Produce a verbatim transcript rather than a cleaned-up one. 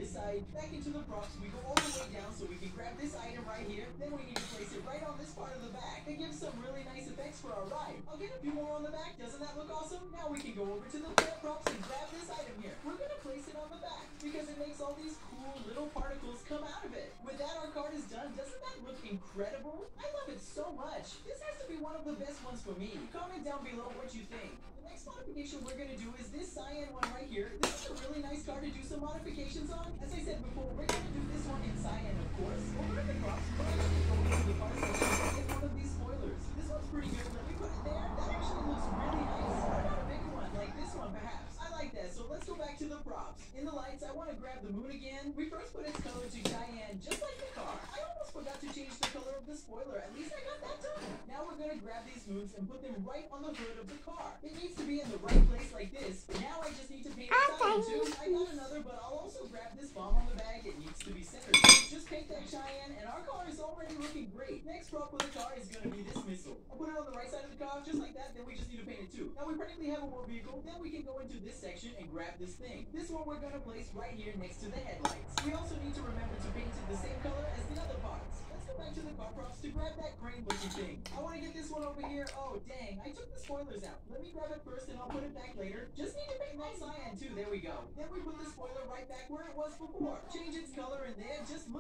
this side, back into the props, we go all the way down so we can grab this item right here. Then we need to place it right on this part of the back. It gives some really nice effects for our ride. I'll get a few more on the back. Doesn't that look awesome? Now we can go over to the front props and grab this item here. We're gonna place it on the back because it makes all these cool little particles come out of it. With that, our card is done. Doesn't that look incredible? I love it so much. This has to be one of the best ones for me. Comment down below what you think. The next modification we're gonna do is this cyan one right here. This is a really nice card to do some modifications on. As I said before, we're gonna do this one in cyan, of course. Over at the props, we're actually going to the car section and get one of these spoilers. This one's pretty good. Let me put it there. That actually looks really nice. What about a bigger one, like this one, perhaps? I like that. So let's go back to the props. In the lights, I want to grab the moon again. We first put its color to cyan, just like the car. I almost forgot to change the color of the spoiler. At least I got that done. Now we're gonna grab these moons and put them right on the hood of the car. It needs to be in the right place like this. Now I just need to paint it cyan too. I got another, but I'll also grab this bomb on the bag. It needs to be centered. Just paint that cyan, and our car is already looking great. Next prop for the car is gonna be this missile. I'll put it on the right side of the car, just like that. Then we just need to paint it too. Now we practically have a war vehicle. Then we can go into this section and grab this thing. This one we're gonna place right here next to the headlights. We also need to remember to paint it the same color as the other parts. Let's go back to the car props to grab that crane looking thing. I want to get this one over here. Oh dang, I took the spoilers out. Let me grab it first and I'll put it back later. Just need to paint that cyan too. There we go. Then we put the spoiler right back where it was before. Change its color and there. Just look